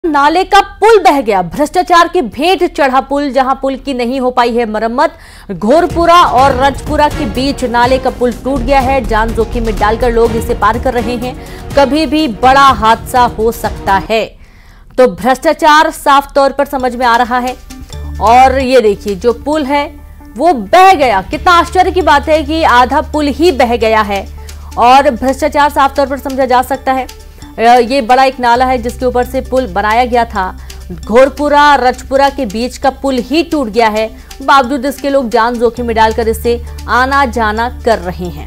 नाले का पुल बह गया। भ्रष्टाचार की भेंट चढ़ा पुल, जहां पुल की नहीं हो पाई है मरम्मत। घोरपुरा और रजपुरा के बीच नाले का पुल टूट गया है। जान जोखिम में डालकर लोग इसे पार कर रहे हैं। कभी भी बड़ा हादसा हो सकता है। तो भ्रष्टाचार साफ तौर पर समझ में आ रहा है। और ये देखिए, जो पुल है वो बह गया। कितना आश्चर्य की बात है कि आधा पुल ही बह गया है और भ्रष्टाचार साफ तौर पर समझा जा सकता है। ये बड़ा एक नाला है जिसके ऊपर से पुल बनाया गया था। घोरपुरा रजपुरा के बीच का पुल ही टूट गया है। बावजूद इसके लोग जान जोखिम में डालकर इससे आना जाना कर रहे हैं।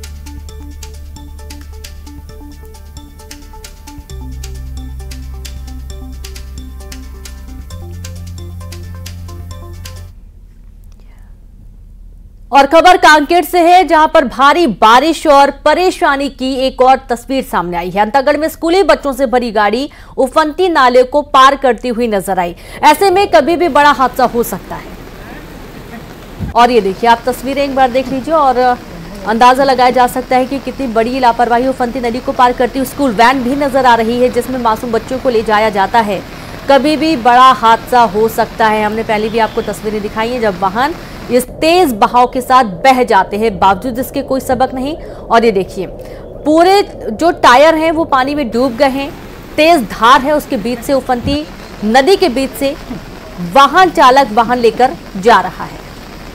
और खबर कांकेर से है, जहां पर भारी बारिश और परेशानी की एक और तस्वीर सामने आई है। अंतागढ़ में स्कूली बच्चों से भरी गाड़ी उफनती नाले को पार करती हुई नजर आई। ऐसे में कभी भी बड़ा हादसा हो सकता है। और ये देखिए, आप तस्वीरें एक बार देख लीजिए और अंदाजा लगाया जा सकता है कि कितनी बड़ी लापरवाही। उफनती नदी को पार करती हुई स्कूल वैन भी नजर आ रही है जिसमें मासूम बच्चों को ले जाया जाता है। कभी भी बड़ा हादसा हो सकता है। हमने पहले भी आपको तस्वीरें दिखाई हैं जब वाहन इस तेज बहाव के साथ बह जाते हैं, बावजूद इसके कोई सबक नहीं। और ये देखिए, पूरे जो टायर हैं वो पानी में डूब गए हैं। तेज धार है उसके बीच से, उफनती नदी के बीच से वाहन चालक वाहन लेकर जा रहा है।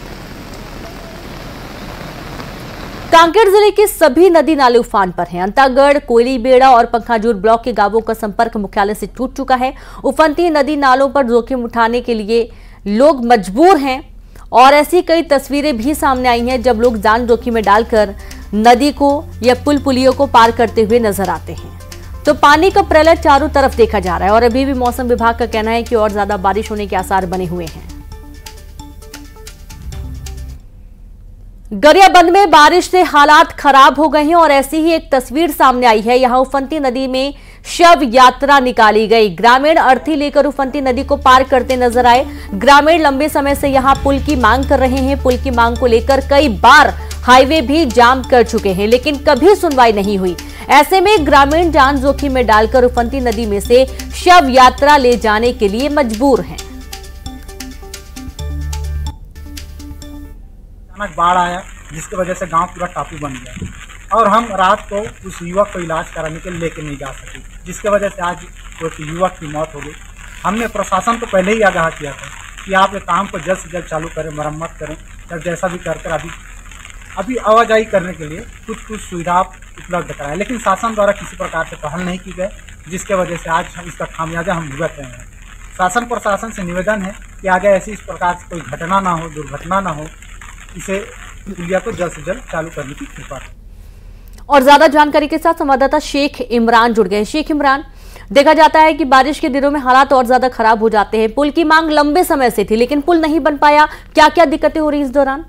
कांकेर जिले के सभी नदी नाले उफान पर हैं। अंतागढ़, कोयलीबेड़ा और पंखाजूर ब्लॉक के गांवों का संपर्क मुख्यालय से टूट चुका है। उफनती नदी नालों पर जोखिम उठाने के लिए लोग मजबूर हैं और ऐसी कई तस्वीरें भी सामने आई हैं जब लोग जान जोखिम में डालकर नदी को या पुल पुलियों को पार करते हुए नजर आते हैं। तो पानी का प्रलय चारों तरफ देखा जा रहा है और अभी भी मौसम विभाग का कहना है कि और ज्यादा बारिश होने के आसार बने हुए हैं। गरियाबंद में बारिश से हालात खराब हो गए हैं और ऐसी ही एक तस्वीर सामने आई है। यहां उफनती नदी में शव यात्रा निकाली गई। ग्रामीण अर्थी लेकर उफनती नदी को पार करते नजर आए। ग्रामीण लंबे समय से यहां पुल की मांग कर रहे हैं। पुल की मांग को लेकर कई बार हाईवे भी जाम कर चुके हैं, लेकिन कभी सुनवाई नहीं हुई। ऐसे में ग्रामीण जान जोखिम में डालकर उफनती नदी में से शव यात्रा ले जाने के लिए मजबूर हैं। अचानक बाढ़ आया जिसकी वजह से गांव पूरा टापू बन गया और हम रात को उस युवक को इलाज कराने के लिए लेके नहीं जा सके, जिसके वजह से आज एक युवक की मौत हो गई। हमने प्रशासन को पहले ही आगाह किया था कि आप ये काम को जल्द से जल्द चालू करें, मरम्मत करें, तब जैसा भी कर अभी आवाजाही करने के लिए कुछ सुविधा उपलब्ध कराएं। लेकिन शासन द्वारा किसी प्रकार से पहल नहीं की गई, जिसके वजह से आज इसका खामियाजा हम भुगत रहे हैं। शासन प्रशासन से निवेदन है कि आगे ऐसी इस प्रकार से कोई घटना ना हो, दुर्घटना ना हो, इसे पुलिया को जल्द से जल्द चालू करने की कृपा। और ज्यादा जानकारी के साथ संवाददाता शेख इमरान जुड़ गए। शेख इमरान, देखा जाता है कि बारिश के दिनों में हालात और ज्यादा खराब हो जाते हैं। पुल की मांग लंबे समय से थी लेकिन पुल नहीं बन पाया। क्या क्या दिक्कतें हो रही इस दौरान?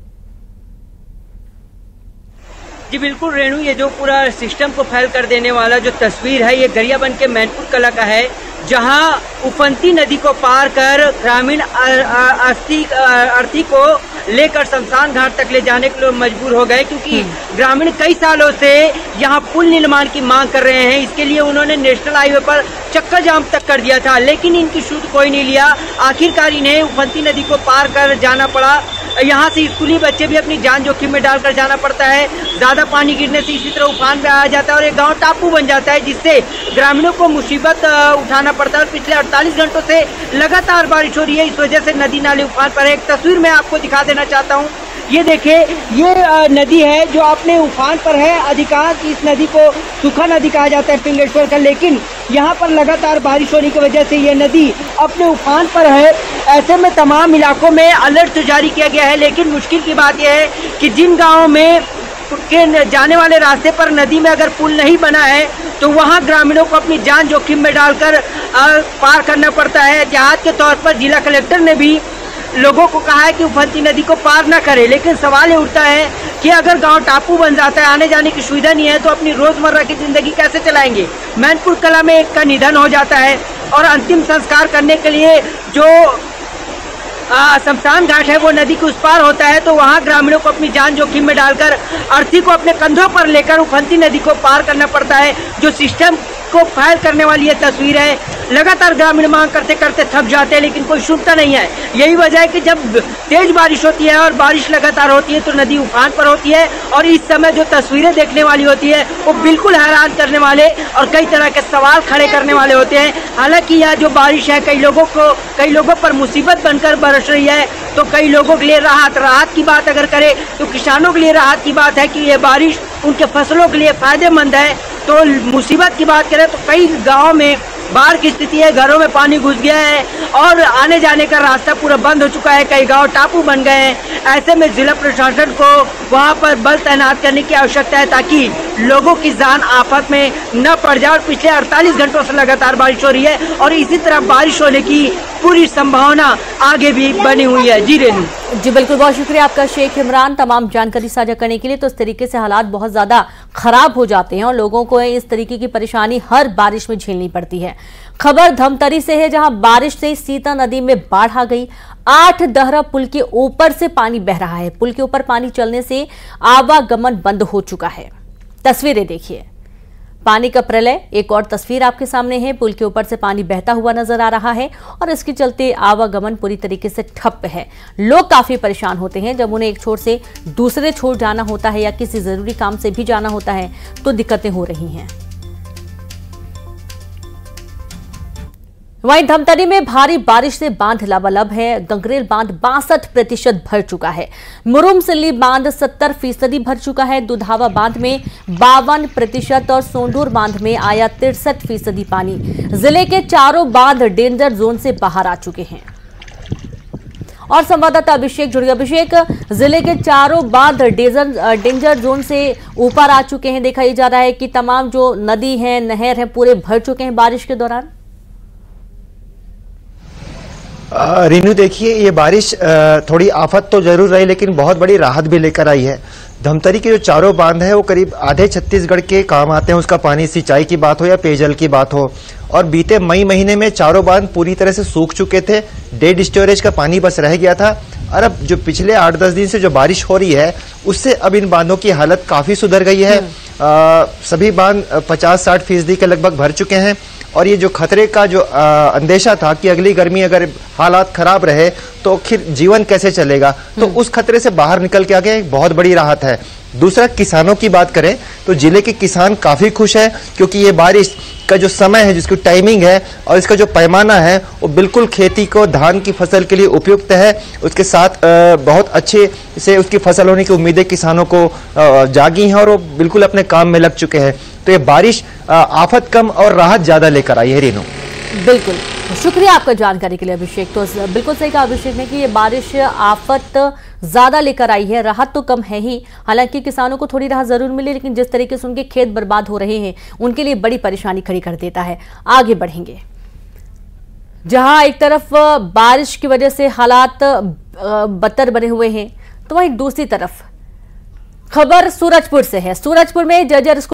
जी बिल्कुल रेणु, ये जो पूरा सिस्टम को फैल कर देने वाला जो तस्वीर है, ये गरियाबंद के मैनपुर कला का है, जहां उफनती नदी को पार कर ग्रामीण अर्थी को लेकर शमशान घाट तक ले जाने के लिए मजबूर हो गए, क्योंकि ग्रामीण कई सालों से यहां पुल निर्माण की मांग कर रहे हैं। इसके लिए उन्होंने नेशनल हाईवे पर चक्कर जाम तक कर दिया था, लेकिन इनकी सुध कोई नहीं लिया। आखिरकार इन्हें उफनती नदी को पार कर जाना पड़ा। यहाँ से स्कूली बच्चे भी अपनी जान जोखिम में डालकर जाना पड़ता है। ज्यादा पानी गिरने से इसी तरह उफान में आ जाता है और एक गांव टापू बन जाता है, जिससे ग्रामीणों को मुसीबत उठाना पड़ता है। और पिछले 48 घंटों से लगातार बारिश हो रही है, इस वजह से नदी नाले उफान पर है। एक तस्वीर मैं आपको दिखा देना चाहता हूँ। ये देखिए, ये नदी है जो अपने उफान पर है। अधिकांश इस नदी को सूखा नदी कहा जाता है पिंगलेश्वर का, लेकिन यहाँ पर लगातार बारिश होने की वजह से ये नदी अपने उफान पर है। ऐसे में तमाम इलाकों में अलर्ट तो जारी किया गया है, लेकिन मुश्किल की बात यह है कि जिन गाँवों में के जाने वाले रास्ते पर नदी में अगर पुल नहीं बना है तो वहाँ ग्रामीणों को अपनी जान जोखिम में डालकर पार करना पड़ता है। एहतियात के तौर पर जिला कलेक्टर ने भी लोगों को कहा है कि उफनती नदी को पार न करें, लेकिन सवाल ये उठता है कि अगर गांव टापू बन जाता है, आने जाने की सुविधा नहीं है, तो अपनी रोजमर्रा की जिंदगी कैसे चलाएंगे। मैनपुर कला में एक का निधन हो जाता है और अंतिम संस्कार करने के लिए जो शमशान घाट है वो नदी के उस पार होता है, तो वहाँ ग्रामीणों को अपनी जान जोखिम में डालकर अर्थी को अपने कंधों पर लेकर उफनती नदी को पार करना पड़ता है। जो सिस्टम को फैल करने वाली ये तस्वीर है। लगातार ग्रामीण मांग करते करते थक जाते हैं, लेकिन कोई सुनता नहीं है। यही वजह है कि जब तेज बारिश होती है और बारिश लगातार होती है तो नदी उफान पर होती है, और इस समय जो तस्वीरें देखने वाली होती है वो बिल्कुल हैरान करने वाले और कई तरह के सवाल खड़े करने वाले होते हैं। हालांकि यह जो बारिश है कई लोगों पर मुसीबत बनकर बरस रही है, तो कई लोगों के लिए राहत की बात अगर करें तो किसानों के लिए राहत की बात है कि ये बारिश उनके फसलों के लिए फायदेमंद है। तो मुसीबत की बात करें तो कई गाँव में बाढ़ की स्थिति है, घरों में पानी घुस गया है और आने जाने का रास्ता पूरा बंद हो चुका है। कई गांव टापू बन गए हैं। ऐसे में जिला प्रशासन को वहां पर बल तैनात करने की आवश्यकता है ताकि लोगों की जान आफत में न पड़ जाए। और पिछले 48 घंटों से लगातार बारिश हो रही है और इसी तरह बारिश होने की पूरी संभावना आगे भी बनी हुई है। जी रेनू। जी बिल्कुल, बहुत शुक्रिया आपका शेख इमरान तमाम जानकारी साझा करने के लिए। तो इस तरीके से हालात बहुत ज्यादा खराब हो जाते हैं और लोगों को इस तरीके की परेशानी हर बारिश में झेलनी पड़ती है। खबर धमतरी से है, जहां बारिश से सीता नदी में बाढ़ आ गई। 8 दहरा पुल के ऊपर से पानी बह रहा है। पुल के ऊपर पानी चलने से आवागमन बंद हो चुका है। तस्वीरें देखिए, पानी का प्रलय। एक और तस्वीर आपके सामने है, पुल के ऊपर से पानी बहता हुआ नजर आ रहा है और इसके चलते आवागमन पूरी तरीके से ठप है। लोग काफी परेशान होते हैं जब उन्हें एक छोर से दूसरे छोर जाना होता है या किसी जरूरी काम से भी जाना होता है तो दिक्कतें हो रही हैं। वहीं धमतरी में भारी बारिश से बांध लबालब है। गंगरेल बांध 62% भर चुका है। मुरुमसिल्ली बांध 70% भर चुका है। दुधावा बांध में 52% और सोंडूर बांध में आया 63% पानी। जिले के चारों बांध डेंजर जोन से बाहर आ चुके हैं। और संवाददाता अभिषेक जुड़े। अभिषेक, जिले के चारों बांध डेंजर जोन से ऊपर आ चुके हैं। देखा जा रहा है कि तमाम जो नदी है, नहर है, पूरे भर चुके हैं बारिश के दौरान। रीनू, देखिए, ये बारिश थोड़ी आफत तो जरूर रही लेकिन बहुत बड़ी राहत भी लेकर आई है। धमतरी के जो चारों बांध है वो करीब आधे छत्तीसगढ़ के काम आते हैं। उसका पानी सिंचाई की बात हो या पेयजल की बात हो। और बीते मई महीने में चारों बांध पूरी तरह से सूख चुके थे। डेड स्टोरेज का पानी बस रह गया था। और अब जो पिछले 8-10 दिन से जो बारिश हो रही है उससे अब इन बांधों की हालत काफी सुधर गई है। सभी बांध 50-60% के लगभग भर चुके हैं। और ये जो खतरे का जो अंदेशा था कि अगली गर्मी अगर हालात खराब रहे तो फिर जीवन कैसे चलेगा, तो उस खतरे से बाहर निकल के आ गए। एक बहुत बड़ी राहत है। दूसरा, किसानों की बात करें तो जिले के किसान काफी खुश हैं क्योंकि ये बारिश का जो समय है, जिसकी टाइमिंग है और इसका जो पैमाना है वो बिल्कुल खेती को, धान की फसल के लिए उपयुक्त है। उसके साथ बहुत अच्छे से उसकी फसल होने की उम्मीदें किसानों को जागी हैं और वो बिल्कुल अपने काम में लग चुके हैं। तो ये बारिश आफत कम और राहत ज्यादा लेकर आई है। रीनू, बिल्कुल शुक्रिया आपका जानकारी के लिए अभिषेक। तो बिल्कुल सही कहा अभिषेक ने कि ये बारिश आफत ज्यादा लेकर आई है, राहत तो कम है ही। हालांकि किसानों को थोड़ी राहत जरूर मिली, लेकिन जिस तरीके से उनके खेत बर्बाद हो रहे हैं उनके लिए बड़ी परेशानी खड़ी कर देता है। आगे बढ़ेंगे, जहां एक तरफ बारिश की वजह से हालात बदतर बने हुए हैं तो वहीं दूसरी तरफ खबर सूरजपुर से है। सूरजपुर में जर्जर